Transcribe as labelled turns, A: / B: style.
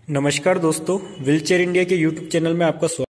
A: नमस्कार दोस्तों, wheelchair India के यूट्यूब चैनल में आपका स्वागत